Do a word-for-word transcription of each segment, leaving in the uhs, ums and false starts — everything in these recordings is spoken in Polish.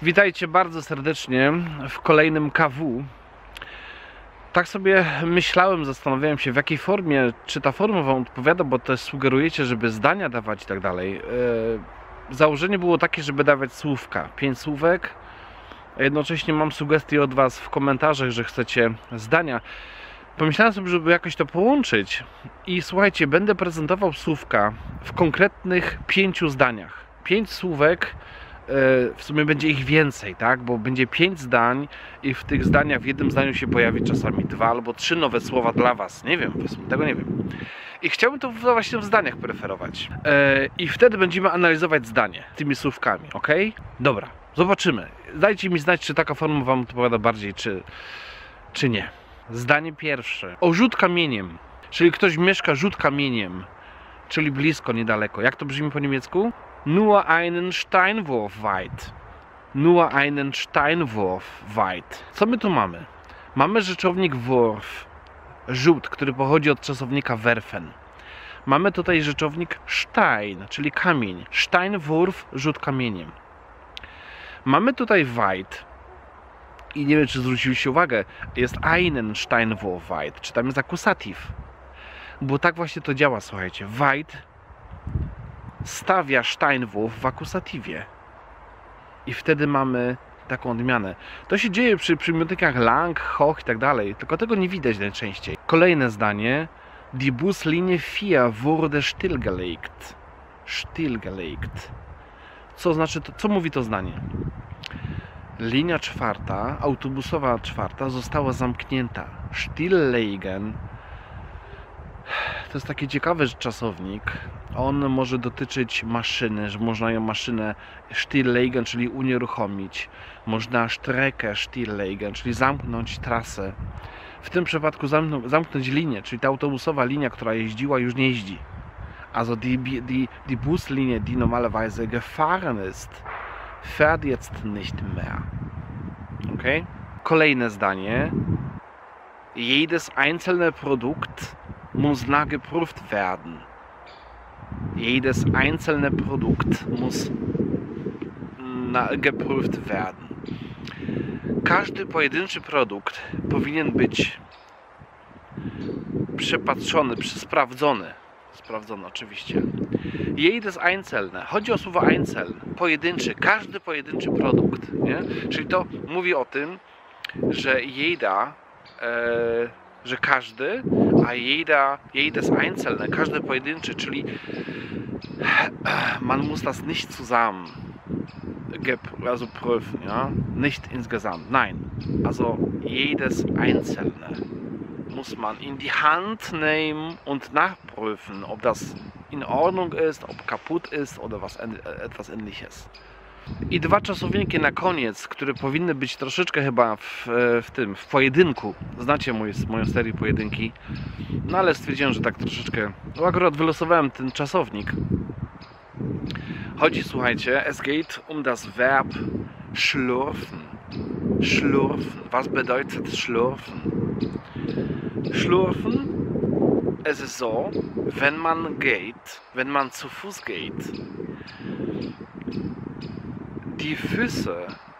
Witajcie bardzo serdecznie w kolejnym K W. Tak sobie myślałem, zastanawiałem się, w jakiej formie, czy ta forma wam odpowiada, bo też sugerujecie, żeby zdania dawać i tak dalej. Założenie było takie, żeby dawać słówka, pięć słówek. A jednocześnie mam sugestie od was w komentarzach, że chcecie zdania. Pomyślałem sobie, żeby jakoś to połączyć i słuchajcie, będę prezentował słówka w konkretnych pięciu zdaniach. Pięć słówek, w sumie będzie ich więcej, tak? Bo będzie pięć zdań i w tych zdaniach, w jednym zdaniu się pojawi czasami dwa albo trzy nowe słowa dla was. Nie wiem, tego nie wiem. I chciałbym to właśnie w zdaniach preferować. I wtedy będziemy analizować zdanie tymi słówkami, ok? Dobra, zobaczymy. Dajcie mi znać, czy taka forma wam odpowiada bardziej, czy, czy nie. Zdanie pierwsze. O rzut kamieniem, czyli ktoś mieszka rzut kamieniem, czyli blisko, niedaleko. Jak to brzmi po niemiecku? Nur einen Steinwurf weit. Nur einen Steinwurf weit. Co my tu mamy? Mamy rzeczownik Wurf, rzut, który pochodzi od czasownika werfen. Mamy tutaj rzeczownik Stein, czyli kamień. Steinwurf, rzut kamieniem. Mamy tutaj weit. I nie wiem, czy zwróciliście uwagę, jest einen Steinwurf weit, czy tam jest akusatyw. Bo tak właśnie to działa, słuchajcie. Weit stawia Steinwurf w akusatywie. I wtedy mamy taką odmianę. To się dzieje przy przymiotnikach lang, hoch i tak dalej, tylko tego nie widać najczęściej. Kolejne zdanie. Die Buslinie vier wurde stillgelegt. Stillgelegt. Co znaczy to, co mówi to zdanie? Linia czwarta, autobusowa czwarta została zamknięta. Stilllegen to jest taki ciekawy czasownik. On może dotyczyć maszyny, że można ją maszynę stilllegen, czyli unieruchomić. Można Strecke stilllegen, czyli zamknąć trasę. W tym przypadku zamknąć, zamknąć linię, czyli ta autobusowa linia, która jeździła, już nie jeździ. Also die, die, die Buslinie, die normalerweise gefahren ist, fährt jetzt nicht mehr. Okay? Kolejne zdanie. Jedes einzelne Produkt muss nachgeprüft werden. Jedes einzelne Produkt muss geprüft werden. Każdy pojedynczy produkt powinien być przepatrzony, sprawdzony. Sprawdzono oczywiście. Jedes einzelne. Chodzi o słowo einzeln. Pojedynczy. Każdy pojedynczy produkt. Nie? Czyli to mówi o tym, że jeda, e, że każdy, a jeda, jedes einzelne. Każdy pojedynczy, czyli man muss das nicht zusammen also prüfen, ja? Nicht insgesamt. Nein. Also jedes einzelne muss man in die Hand nehmen und nachprüfen, ob das in Ordnung ist, ob kaputt ist oder was, etwas ähnliches. I dwa czasowniki na koniec, które powinny być troszeczkę chyba w, w tym, w pojedynku. Znacie moje, moją serię pojedynki. No ale stwierdziłem, że tak troszeczkę... No akurat wylosowałem ten czasownik. Chodzi, słuchajcie, es geht um das Verb schlürfen. Schlürfen. Was bedeutet schlürfen? Schlürfen, es ist so, wenn man geht, wenn man zu Fuß geht, die Füße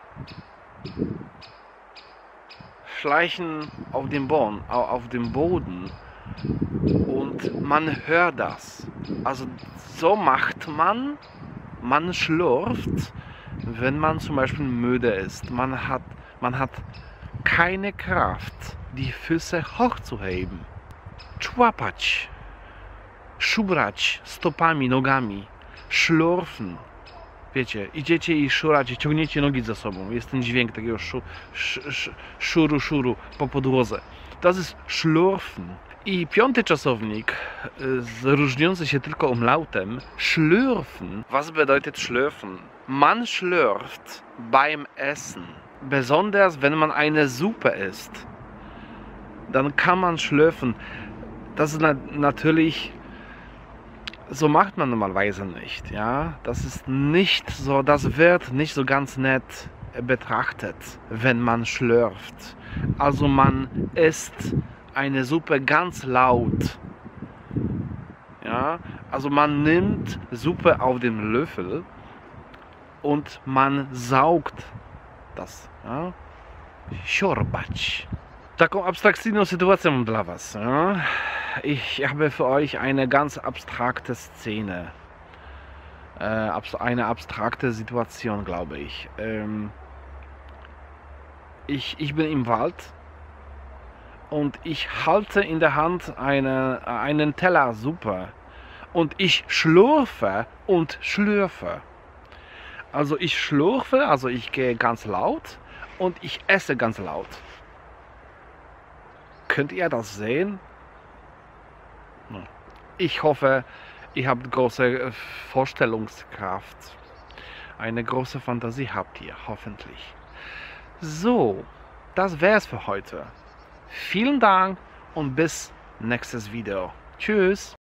schleichen auf dem Boden, auf dem Boden und man hört das. Also so macht man, man schlürft, wenn man zum Beispiel müde ist. Man hat, man hat keine Kraft, die Füße hochzuheben. Człapać, szubrać stopami, nogami, szlurfen. Wiecie, idziecie i szuracie, ciągniecie nogi za sobą. Jest ten dźwięk takiego szu, sz, sz, szuru, szuru po podłodze. To jest szlurfen. I piąty czasownik, różniący się tylko umlautem, schlürfen. Was bedeutet schlürfen? Man schlürft beim Essen. Besonders wenn man eine Suppe isst, dann kann man schlürfen. Das ist na natürlich, so macht man normalerweise nicht, ja. Das ist nicht so, das wird nicht so ganz nett betrachtet, wenn man schlürft. Also man isst eine Suppe ganz laut. Ja, also man nimmt Suppe auf den Löffel und man saugt das. Ja? Siorbać. Taką abstrakcyjną sytuację mam dla Was. Ja? Ich habe für euch eine ganz abstrakte Szene. Äh, eine abstrakte Situation, glaube ich. Ähm, ich. Ich bin im Wald und ich halte in der Hand eine, einen Teller Suppe und ich schlürfe und schlürfe. Also ich schlürfe, also ich gehe ganz laut und ich esse ganz laut. Könnt ihr das sehen? Ich hoffe, ihr habt große Vorstellungskraft. Eine große Fantasie habt ihr, hoffentlich. So, das wär's für heute. Vielen Dank und bis nächstes Video. Tschüss.